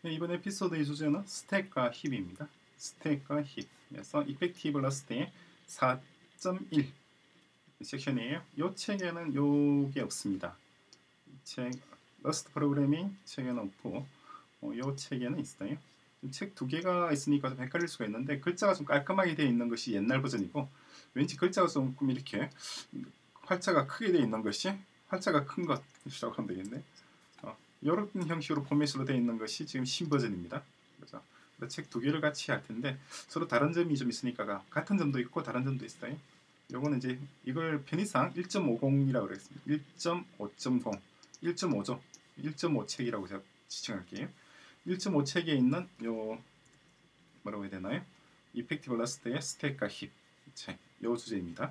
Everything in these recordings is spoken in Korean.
네, 이번 에피소드의 주제는 스택과 힙입니다. 스택과 힙. 그래서 이펙티브 러스트의 4.1 섹션이에요. 이 책에는 요게 없습니다. 책 러스트 프로그래밍 책에는 없고 이 책에는 있어요. 책 두 개가 있으니까 좀 헷갈릴 수가 있는데 글자가 좀 깔끔하게 되어 있는 것이 옛날 버전이고 왠지 글자가 조금 이렇게 활자가 크게 되어 있는 것이 활자가 큰 것이라고 하면 되겠네. 이런 형식으로 포맷으로 되어 있는 것이 지금 신버전입니다. 그렇죠? 책 두 개를 같이 할 텐데 서로 다른 점이 좀 있으니까 같은 점도 있고 다른 점도 있어요. 요거는 이제 이걸 편의상 1.50이라고 그랬습니다. 1.5.0, 1.5죠. 1.5 책이라고 제가 지칭할게요. 1.5 책에 있는 요 뭐라고 해야 되나요? 이펙티브 러스트의 스택과 힙 책, 요 주제입니다.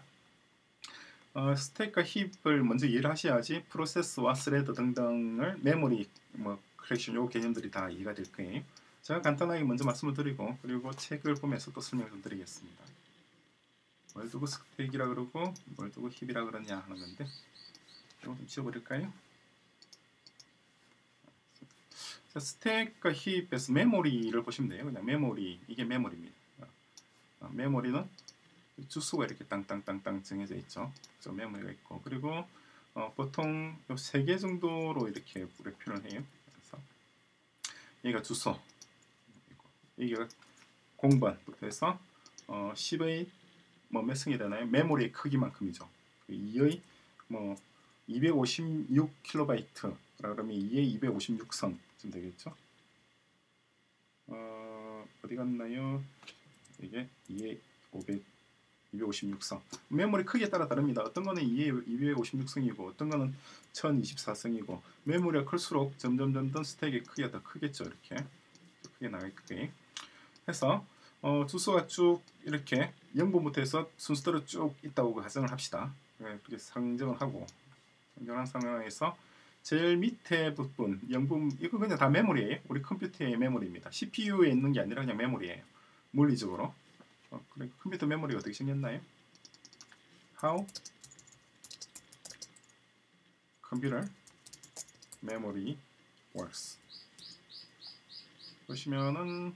스택과 힙을 먼저 이해를 하셔야지 프로세스와 스레드 등등을 메모리, 컬렉션 요 개념들이 다 이해가 될 거예요. 제가 간단하게 먼저 말씀을 드리고 그리고 책을 보면서 또 설명을 좀 드리겠습니다. 뭘 두고 스택이라 그러고 뭘 두고 힙이라 그러냐 하는 건데 이거 좀 지워버릴까요? 스택과 힙에서 메모리를 보시면 돼요. 그냥 메모리, 이게 메모리입니다. 메모리는 주소가 이렇게 땅땅땅땅 정해져 있죠. 그래서 메모리가 있고 그리고 보통 3개 정도로 이렇게 표현을 해요. 그래서 여기가 주소, 여기가 공번부터 해서 10의 몇 승이 되나요? 메모리의 크기만큼이죠. 2의 256KB 그러면 2의 256선쯤 되겠죠. 어디 갔나요? 이게 2의 256성. 메모리 크기에 따라 다릅니다. 어떤 거는 256성이고 어떤 거는 1024성이고 메모리가 클수록 점점 스택의 크기가 더 크겠죠. 이렇게 크게 나갈 거예요. 해서 주소가 쭉 이렇게 0번부터 해서 순서대로 쭉 있다고 가정을 합시다. 그렇게 상정을 하고 상정한 상황에서 제일 밑에 부분 0번 이거 그냥 다 메모리예요. 우리 컴퓨터의 메모리입니다. CPU에 있는 게 아니라 그냥 메모리예요. 물리적으로. 그래, 컴퓨터 메모리가 어떻게 생겼나요? How computer memory works. 보시면은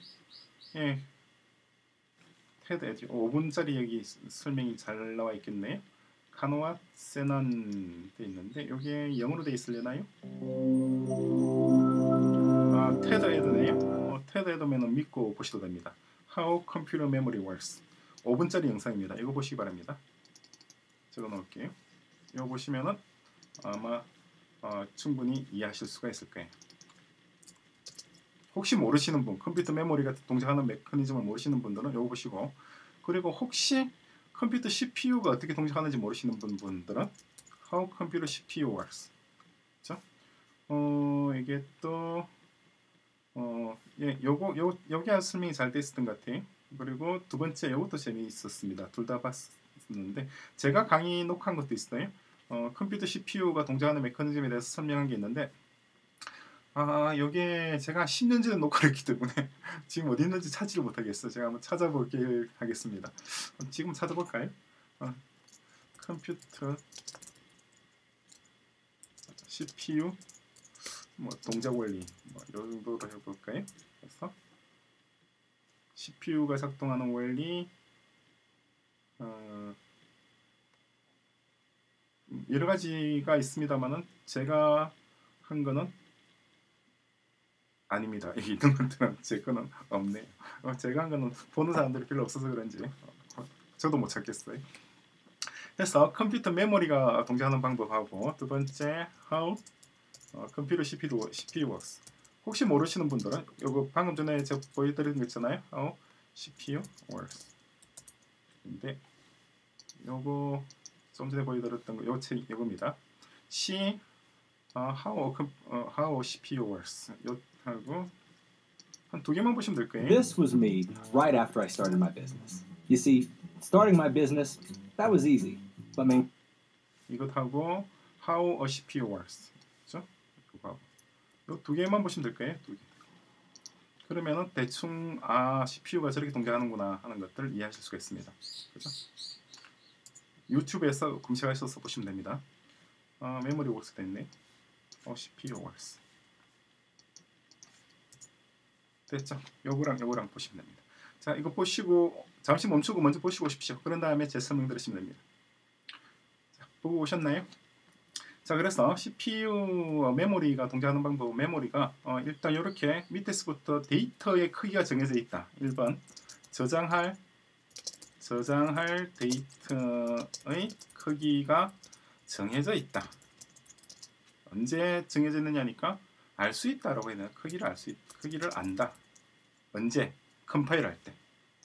테드 에디 5분짜리 여기 설명이 잘 나와 있겠네요. 카노와 세난 돼 있는데 여기에 영어로 돼 있으려나요? 테드 에드네요. 테드 에드면은 믿고 보셔도 됩니다. How computer memory works. 5분짜리 영상입니다. 이거 보시기 바랍니다. 적어 놓을게요. 이거 보시면은 아마 충분히 이해하실 수가 있을 거예요. 혹시 모르시는 분, 컴퓨터 메모리가 동작하는 메커니즘을 모르시는 분들은 이거 보시고 그리고 혹시 컴퓨터 CPU가 어떻게 동작하는지 모르시는 분들은 How computer CPU works. 그렇죠? 이게 또 요게 설명이 잘 돼 있었던 것 같아요. 그리고 두 번째 이것도 재미있었습니다. 둘 다 봤었는데 제가 강의 녹화한 것도 있어요. 컴퓨터 CPU가 동작하는 메커니즘에 대해서 설명한 게 있는데 여기에 제가 10년 전에 녹화를 했기 때문에 지금 어디 있는지 찾지를 못하겠어요. 제가 한번 찾아보길 하겠습니다. 지금 찾아볼까요? 컴퓨터 CPU 동작 원리 이 정도로 해볼까요? 그래서 CPU가 작동하는 원리 여러 가지가 있습니다만은 제가 한 거는 아닙니다. 여기 있는 것들은 제 거는 없네요. 제가 한 거는 보는 사람들이 별로 없어서 그런지 저도 못 찾겠어요. 그래서 컴퓨터 메모리가 동작하는 방법하고 두 번째 how computer CPU works. 혹시 모르시는 분들은 이거 방금 전에 제가 보여드린 거 있잖아요. how CPU works. 근데 요거 좀 전에 보여드렸던 거 요 책 이겁니다. C how CPU works. 요 하고 한 두 개만 보시면 될 거예요. This was me right after I started my business. You see, starting my business, that was easy. But 이것하고 how a CPU works. 그렇죠? 그거하고 요 두 개만 보시면 될 거예요. 두 개. 그러면은 대충 CPU가 저렇게 동작하는구나 하는 것들을 이해하실 수가 있습니다. 그렇죠? 유튜브에서 검색하셔서 보시면 됩니다. 메모리 works도 있네. CPU works. 됐죠? 요거랑 요거랑 보시면 됩니다. 자, 이거 보시고 잠시 멈추고 먼저 보시고 오십시오. 그런 다음에 제 설명 들으시면 됩니다. 자, 보고 오셨나요? 자, 그래서 CPU 메모리가 동작하는 방법, 메모리가 일단 이렇게 밑에서부터 데이터의 크기가 정해져 있다. 1번 저장할 데이터의 크기가 정해져 있다. 언제 정해져 있느냐니까 알 수 있다라고 해야 되나? 크기를 안다. 언제? 컴파일 할 때.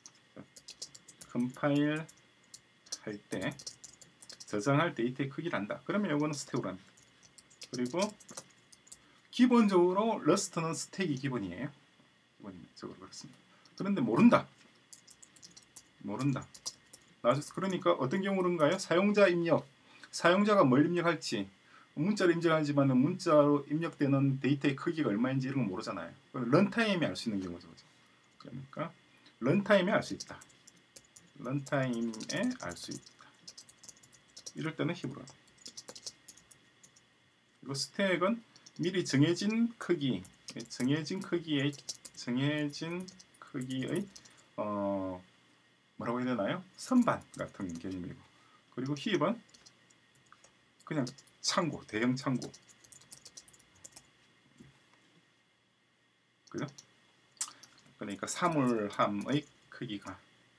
컴파일 할 때 저장할 데이터의 크기를 안다. 그러면 이거는 스택으로 합니다. 그리고 기본적으로 러스트는 스택이 기본이에요. 기본적으로 그렇습니다. 그런데 모른다. 그러니까 어떤 경우인가요? 사용자 입력. 사용자가 뭘 입력할지 문자로 입력하지만 문자로 입력되는 데이터의 크기가 얼마인지 이런 거 모르잖아요. 런타임에 알 수 있는 경우죠. 그러니까 런타임에 알 수 있다. 런타임에 알 수 있다. 이럴 때는 힙으로 합니다. 그리고 스택은 미리 정해진 크기의 뭐라고 해야 되나요? 선반 같은 개념이고, 그리고 힙은 그냥 창고, 대형 창고. 그죠? 그러니까 사물함의 크기가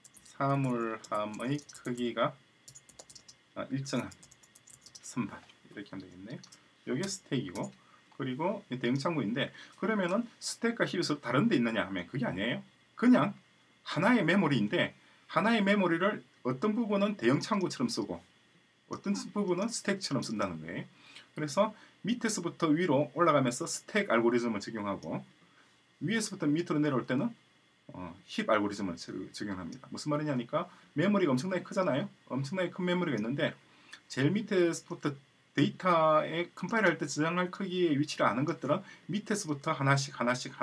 일정한 선반 이렇게 하면 되겠네요. 이게 스택이고, 그리고 대형 창고인데, 그러면은 스택과 힙이 서로 다른 데 있느냐 하면 그게 아니에요. 그냥 하나의 메모리인데 하나의 메모리를 어떤 부분은 대형 창고처럼 쓰고 어떤 부분은 스택처럼 쓴다는 거예요. 그래서 밑에서부터 위로 올라가면서 스택 알고리즘을 적용하고 위에서부터 밑으로 내려올 때는 힙 알고리즘을 적용합니다. 무슨 말이냐니까 메모리가 엄청나게 크잖아요. 엄청나게 큰 메모리가 있는데 제일 밑에서부터 데이터에 컴파일 할 때 저장할 크기의 위치를 아는 것들은 밑에서부터 하나씩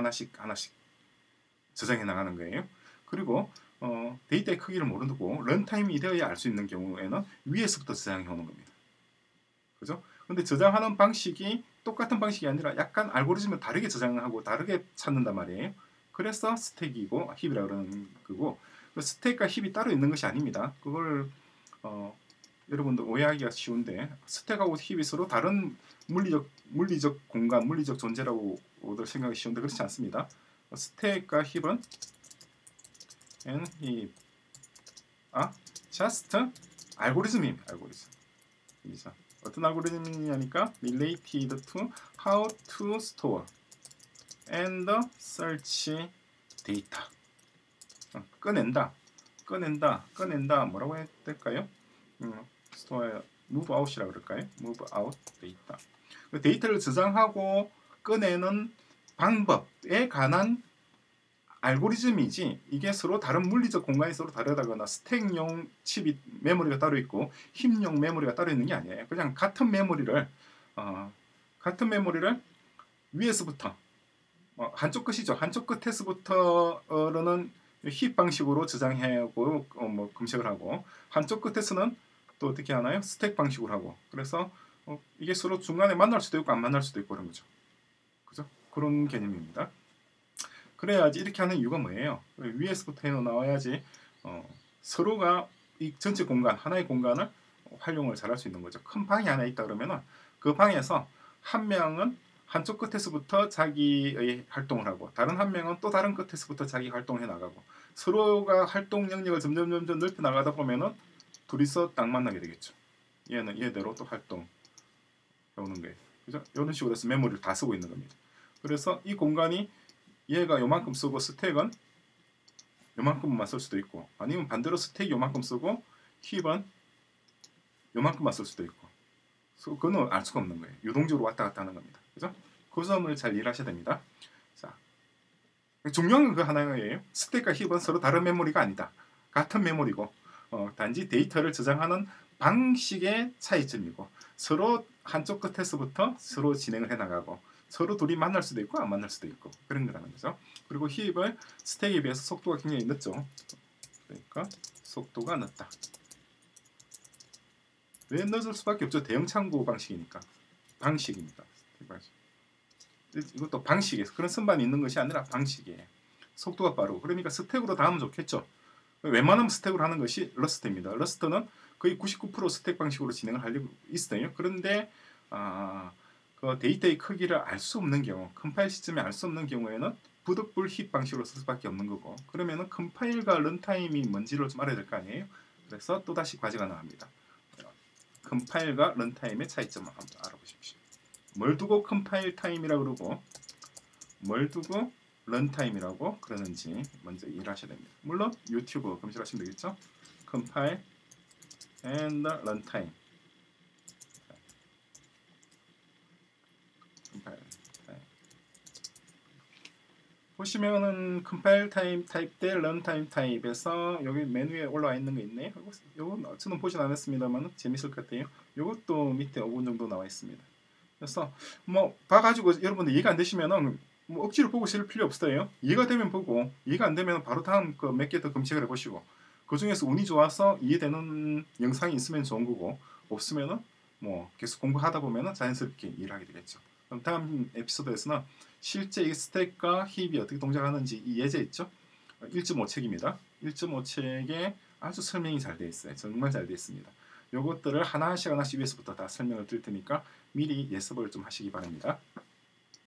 저장해 나가는 거예요. 그리고 데이터의 크기를 모르고 런타임이 되어야 알 수 있는 경우에는 위에서부터 저장해 오는 겁니다. 그죠? 근데 저장하는 방식이 똑같은 방식이 아니라 약간 알고리즘을 다르게 저장하고 다르게 찾는단 말이에요. 그래서 스택이고 힙이라 그러는 거고, 스택과 힙이 따로 있는 것이 아닙니다. 그걸 여러분들 오해하기가 쉬운데 스택하고 힙이 서로 다른 물리적 공간, 물리적 존재라고들 생각이 쉬운데 그렇지 않습니다. 스택과 힙은 just 알고리즘입니다. 알고리즘. 어떤 알고리즘이냐니까 related to how to store and search data. 꺼낸다. 뭐라고 해야 될까요? store, move out이라고 그럴까요? move out data. 데이터를 저장하고 꺼내는 방법에 관한 알고리즘이지, 이게 서로 다른 물리적 공간이 서로 다르다거나 스택용 칩이 메모리가 따로 있고 힙용 메모리가 따로 있는 게 아니에요. 그냥 같은 메모리를 위에서부터 한쪽 끝이죠. 한쪽 끝에서부터는 힙 방식으로 저장하고 검색을 하고, 한쪽 끝에서는 또 어떻게 하나요? 스택 방식으로 하고. 그래서 이게 서로 중간에 만날 수도 있고 안 만날 수도 있고 그런 거죠. 그죠? 그런 개념입니다. 그래야지 이렇게 하는 이유가 뭐예요? 위에서부터 해 나와야지 서로가 이 전체 공간, 하나의 공간을 활용을 잘할 수 있는 거죠. 큰 방이 하나 있다 그러면은 그 방에서 한 명은 한쪽 끝에서부터 자기의 활동을 하고 다른 한 명은 또 다른 끝에서부터 자기 활동을 해 나가고, 서로가 활동 영역을 점점 넓혀 나가다 보면은 둘이서 딱 만나게 되겠죠. 얘는 얘대로 또 활동 해오는 거예요. 그죠? 이런 식으로 해서 메모리를 다 쓰고 있는 겁니다. 그래서 이 공간이 얘가 요만큼 쓰고 스택은 요만큼만 쓸 수도 있고, 아니면 반대로 스택이 요만큼 쓰고 힙은 요만큼만 쓸 수도 있고, 그거는 알 수가 없는 거예요. 유동적으로 왔다 갔다 하는 겁니다. 그죠? 그 점을 잘 이해하셔야 됩니다. 자, 중요한 건 그 하나예요. 스택과 힙은 서로 다른 메모리가 아니다. 같은 메모리고 단지 데이터를 저장하는 방식의 차이점이고, 서로 한쪽 끝에서부터 서로 진행을 해나가고 서로 둘이 만날 수도 있고 안 만날 수도 있고 그런 거라는 거죠. 그리고 힙은 스택에 비해서 속도가 굉장히 늦죠. 그러니까 속도가 늦다. 왜 늦을 수밖에 없죠? 대형 창고 방식이니까. 방식입니다. 이것도 방식이에요. 그런 선반이 있는 것이 아니라 방식이에요. 속도가 빠르고 그러니까 스택으로 다 하면 좋겠죠. 웬만하면 스택으로 하는 것이 러스트입니다. 러스트는 거의 99% 스택 방식으로 진행을 하려고 있어요. 그런데 그 데이터의 크기를 알 수 없는 경우, 컴파일 시점에 알 수 없는 경우에는 부득불 힙 방식으로 쓸 수밖에 없는 거고, 그러면은 컴파일과 런타임이 뭔지를 좀 알아야 될 거 아니에요. 그래서 또다시 과제가 나옵니다. 컴파일과 런타임의 차이점을 한번 알아보십시오. 뭘 두고 컴파일 타임이라고 그러고 뭘 두고 런타임이라고 그러는지 먼저 이해를 하셔야 됩니다. 물론 유튜브 검색하시면 되겠죠. 컴파일 and runtime. 컴파일 타임. 보시면은 컴파일 타임 타입 대 런타임 타입에서 여기 메뉴에 올라와 있는 거 있네요. 요건 저는 보진 않았습니다만 재밌을 것 같아요. 요것도 밑에 5분 정도 나와 있습니다. 그래서 뭐 봐가지고 여러분들 이해가 안 되시면은 뭐 억지로 보고 있을 필요 없어요. 이해가 되면 보고 이해가 안 되면 바로 다음 그 몇 개 더 검색을 해보시고 그 중에서 운이 좋아서 이해되는 영상이 있으면 좋은 거고 없으면은 뭐 계속 공부하다 보면은 자연스럽게 이해를 하게 되겠죠. 그럼 다음 에피소드에서는 실제 이 스택과 힙이 어떻게 동작하는지 이 예제 있죠? 1.5책입니다. 1.5책에 아주 설명이 잘 되어 있어요. 정말 잘 되어 있습니다. 요것들을 하나씩 위에서부터 다 설명을 드릴 테니까 미리 예습을 좀 하시기 바랍니다.